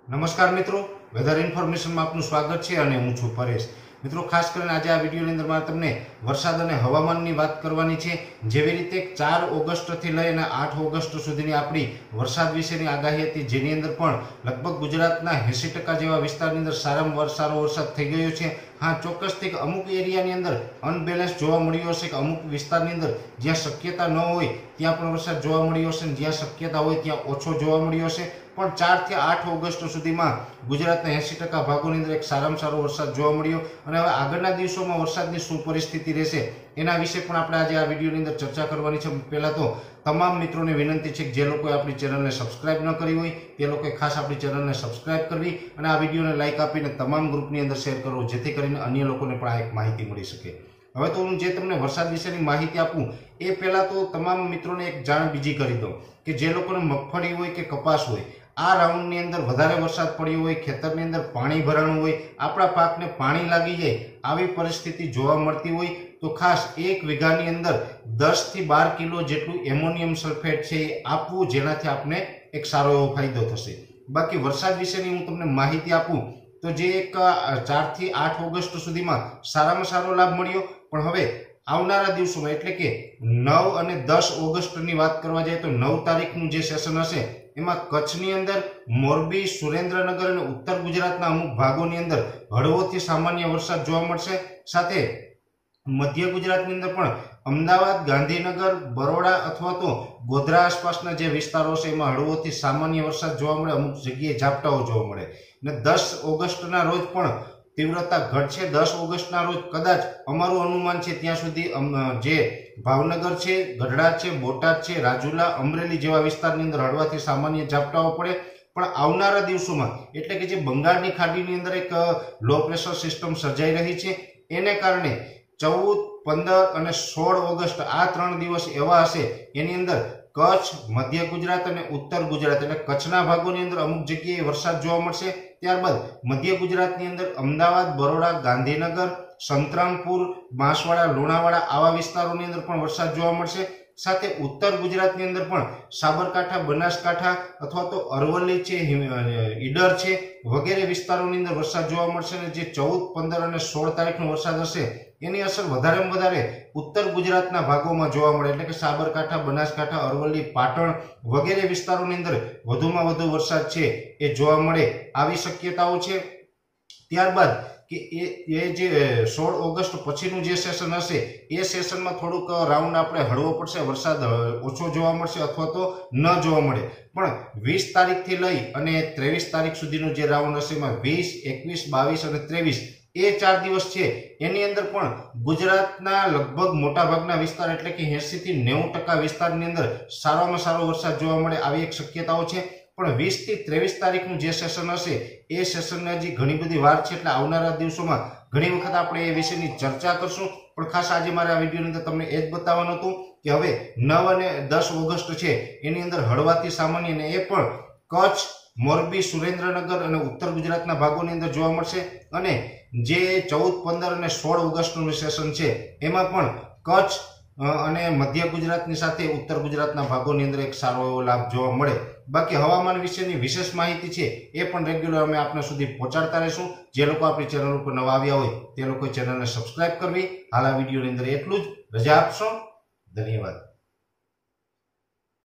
नमस्कार मित्रों, वेधर इन्फॉर्मेशन में आपનું સ્વાગત છે અને હું છું પરેશ। મિત્રો, ખાસ કરીને આજે આ વિડિયોની અંદર મારે તમને વરસાદ અને હવામાનની વાત કરવાની છે। જેવી રીતે 4 ઓગસ્ટ થી લઈને 8 ઓગસ્ટ સુધીની આપણી વરસાદ વિશેની આગાહી હતી, જેની અંદર પણ લગભગ ગુજરાતના 80% જેવા વિસ્તારની અંદર સારામાં સારો વરસાદ થઈ ગયો છે। हाँ, ચોક્કસથી અમુક એરિયાની અંદર અનબેલેન્સ જોવા મળ્યો હશે કે અમુક વિસ્તારની અંદર જ્યાં શક્યતા ન હોય ત્યાં પણ વરસાદ જોવા મળ્યો હશે, જ્યાં શક્યતા હોય ત્યાં ઓછો જોવા મળ્યો હશે। પણ 4 થી 8 ઓગસ્ટ સુધીમાં ગુજરાતના 80% ભાગોની અંદર એક સારામાં સારો વરસાદ જોવા મળ્યો। અને હવે આગળના દિવસોમાં વરસાદની શું પરિસ્થિતિ રહેશે એના વિશે પણ આપણે આજે આ વિડીયોની અંદર ચર્ચા કરવાની છે। પહેલા તો તમામ મિત્રોને વિનંતી છે કે જે લોકોએ આપણી ચેનલને સબસ્ક્રાઇબ ન કરી હોય તે લોકોએ ખાસ આપણી ચેનલને સબસ્ક્રાઇબ કરવી અને આ વિડીયોને લાઇક આપીને તમામ ગ્રુપની અંદર શેર કરવો, જેથી કરીને અન્ય લોકોને પણ આ એક માહિતી મળી શકે। હવે તો હું જે તમને વરસાદ વિશેની માહિતી આપું એ પહેલા તો તમામ મિત્રોને એક જાણ બીજી કરી દઉં કે જે લોકોને મગફળી હોય કે કપાસ હોય, આ રાઉન્ડની અંદર વધારે વરસાદ પડ્યો હોય, ખેતરની અંદર પાણી ભરાણું હોય, આપણા પાકને પાણી લાગી જાય આવી પરિસ્થિતિ જોવા મળતી હોય તો ખાસ 1 વીઘાની અંદર 10 થી 12 કિલો જેટલું એમોનિયમ સલ્ફેટ છે એ આપવું, જેનાથી આપને એક સારો એવો ફાયદો થશે। બાકી વરસાદ વિશેની હું તમને માહિતી આપું તો જે એક 4 થી 8 ઓગસ્ટ સુધીમાં સારામાં સારો લાભ મળ્યો, પણ હવે આવનારા દિવસોમાં એટલે કે 9 અને 10 ઓગસ્ટની વાત કરવા જાય તો 9 તારીખનું જે સેશન હશે એમાં કચ્છની અંદર મોરબી, સુરેન્દ્રનગર અને ઉત્તર ગુજરાતના અમુક ભાગોની અંદર હળવોથી સામાન્ય વરસાદ જોવા મળશે। સાથે મધ્ય ગુજરાતની અંદર પણ અમદાવાદ, ગાંધીનગર, બરોડા અથવા તો ગોધરા આસપાસના જે વિસ્તારો છે એમાં હળવોથી સામાન્ય વરસાદ જોવા મળે, અમુક જગ્યાએ ઝાપટાઓ જોવા મળે। અને 10 ઓગસ્ટના રોજ પણ તીવ્રતા ઘટશે। 10 ઓગસ્ટના રોજ કદાચ અમારું અનુમાન છે ત્યાં સુધી જે ભાવનગર છે, ગઢડા છે, બોટાદ છે, રાજુલા, અમરેલી જેવા વિસ્તારની અંદર હળવાથી સામાન્ય ઝાપટાઓ પડે। પણ આવનારા દિવસોમાં એટલે કે જે બંગાળની ખાડીની અંદર એક લો પ્રેશર સિસ્ટમ સર્જાઈ રહી છે એને કારણે 14, 15 અને 16 ઓગસ્ટ આ 3 દિવસ એવા હશે એની અંદર કચ્છ, મધ્ય ગુજરાત અને ઉત્તર ગુજરાત એટલે કચ્છના ભાગોની અંદર અમુક જગ્યાએ વરસાદ જોવા મળશે। ત્યારબાદ મધ્ય ગુજરાતની અંદર અમદાવાદ, બરોડા, ગાંધીનગર, સંતરામપુર, બાંસવાડા, લુણાવાડા આવા વિસ્તારોની અંદર પણ વરસાદ જોવા મળશે। સાથે ઉત્તર ગુજરાતની અંદર પણ સાબરકાંઠા, બનાસકાંઠા અથવા તો અરવલ્લી છે, ઈડર છે વગેરે વિસ્તારોની અંદર વરસાદ જોવા મળશે। અને જે 14, 15 અને 16 તારીખનો વરસાદ હશે એની અસર વધારેમાં વધારે ઉત્તર ગુજરાતના ભાગોમાં જોવા મળે, એટલે કે સાબરકાંઠા, બનાસકાંઠા, અરવલ્લી, પાટણ વગેરે વિસ્તારોની અંદર વધુમાં વધુ વરસાદ છે એ જોવા મળે આવી શક્યતાઓ છે। ત્યારબાદ કે એ જે 16 ઓગસ્ટ પછીનું જે સેશન હશે એ સેશનમાં થોડુંક રાઉન્ડ આપણે હળવો પડશે, વરસાદ ઓછો જોવા મળશે અથવા તો ન જોવા મળે। પણ 20 તારીખથી લઈ અને 23 તારીખ સુધીનું જે રાઉન્ડ હશે એમાં 20, 21, 22 અને 23 એ 4 દિવસ છે એની અંદર પણ ગુજરાતના લગભગ મોટાભાગના વિસ્તાર એટલે કે 80 થી 90% વિસ્તારની અંદર સારામાં સારો વરસાદ જોવા મળે આવી એક શક્યતાઓ છે। પણ 20 થી 23 તારીખનું જે સેશન હશે એ સેશનને હજી ઘણી બધી વાર છે, એટલે આવનારા દિવસોમાં ઘણી વખત આપણે એ વિશેની ચર્ચા કરશું। પણ ખાસ આજે મારે આ વિડીયોની અંદર તમને એ જ બતાવવાનું હતું કે હવે 9 અને 10 ઓગસ્ટ છે એની અંદર હળવાથી સામાન્ય અને એ પણ કચ્છ, મોરબી, સુરેન્દ્રનગર અને ઉત્તર ગુજરાતના ભાગોની અંદર જોવા મળશે। અને જે 14, 15 અને 16 ઓગસ્ટનું સેશન છે એમાં પણ કચ્છ અને મધ્ય ગુજરાતની સાથે ઉત્તર ગુજરાતના ભાગોની અંદર એક સારો એવો લાભ જોવા મળે। બાકી હવામાન વિશેની વિશેષ માહિતી છે એ પણ રેગ્યુલર અમે આપના સુધી પહોંચાડતા રહીશું। જે લોકો આપણી ચેનલ ઉપર નવા આવ્યા હોય તે લોકોએ ચેનલને સબસ્ક્રાઇબ કરવી। હાલ આ વિડીયોની અંદર એટલું જ, રજા આપશો, ધન્યવાદ।